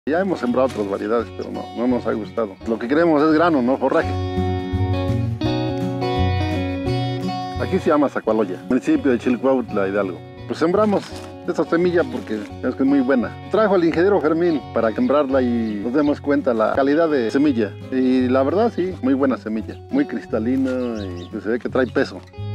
Ya hemos sembrado otras variedades, pero no nos ha gustado. Lo que queremos es grano, no forraje. Aquí se llama Zacualoya, municipio de Chilcuautla, Hidalgo. Pues sembramos esa semilla porque es que es muy buena. Trajo el ingeniero Fermín para sembrarla y nos demos cuenta la calidad de semilla. Y la verdad sí, muy buena semilla, muy cristalina y se ve que trae peso.